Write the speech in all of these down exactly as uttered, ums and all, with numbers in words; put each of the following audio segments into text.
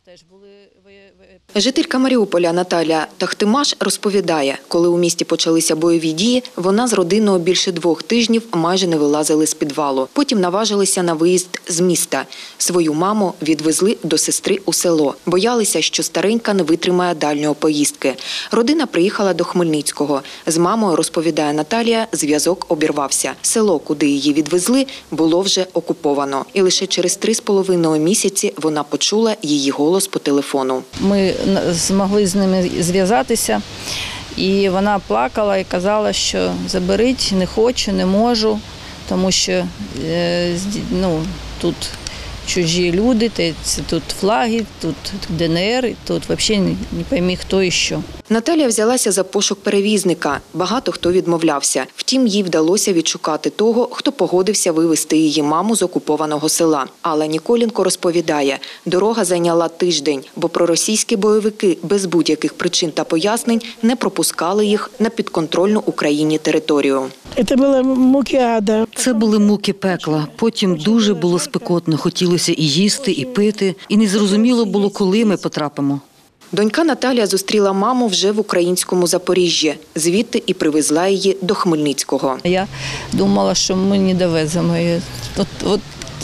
Жителька Маріуполя Наталія Тахтимаш розповідає, коли у місті почалися бойові дії, вона з родиною більше двох тижнів майже не вилазили з підвалу. Потім наважилися на виїзд з міста. Свою маму відвезли до сестри у село. Боялися, що старенька не витримає дальньої поїздки. Родина приїхала до Хмельницького. З мамою, розповідає Наталія, зв'язок обірвався. Село, куди її відвезли, було вже окуповано. І лише через три з половиною місяці вона почула її голос по телефону. Ми змогли з ними зв'язатися, і вона плакала і казала, що заберіть, не хочу, не можу, тому що ну, тут чужі люди, тут флаги, тут Д Н Р, тут взагалі не пойми, хто і що. Наталія взялася за пошук перевізника. Багато хто відмовлявся. Втім, їй вдалося відшукати того, хто погодився вивезти її маму з окупованого села. Алла Ніколенко розповідає, дорога зайняла тиждень, бо проросійські бойовики без будь-яких причин та пояснень не пропускали їх на підконтрольну Україні територію. Це були муки ада. Це були муки пекла. Потім дуже було спекотно. Хотілося і їсти, і пити. І незрозуміло було, коли ми потрапимо. Донька Наталія зустріла маму вже в українському Запоріжжі. Звідти і привезла її до Хмельницького. Я думала, що ми не довеземо її. От, от,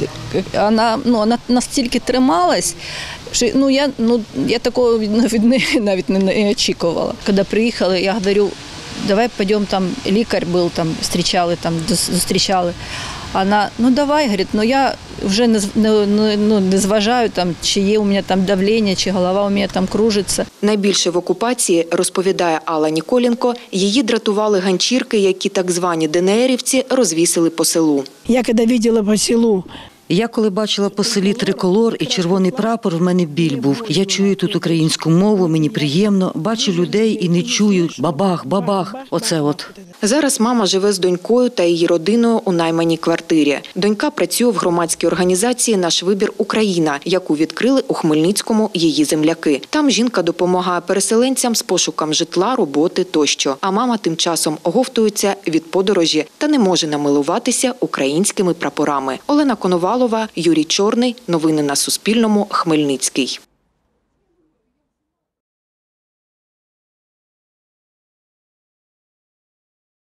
вона, ну, вона настільки трималась, що ну, я, ну, я такого від неї навіть не очікувала. Коли приїхали, я говорю, давай підемо, там лікар був, там, зустрічали, там, зустрічали. Вона, ну давай, говорить, ну я вже не, не, ну, не зважаю, там, чи є у мене там давлення, чи голова у мене там кружиться. Найбільше в окупації, розповідає Алла Ніколенко, її дратували ганчірки, які так звані ДНРівці розвісили по селу. Я коли бачила по селу, Я коли бачила по селі триколор і червоний прапор, в мене біль був. Я чую тут українську мову, мені приємно, бачу людей і не чую бабах, бабах, оце от. Зараз мама живе з донькою та її родиною у найманій квартирі. Донька працює в громадській організації «Наш вибір Україна», яку відкрили у Хмельницькому її земляки. Там жінка допомагає переселенцям з пошуком житла, роботи тощо. А мама тим часом оговтується від подорожі та не може намилуватися українськими прапорами. Олена Коновалова, Юрій Чорний. Новини на Суспільному. Хмельницький.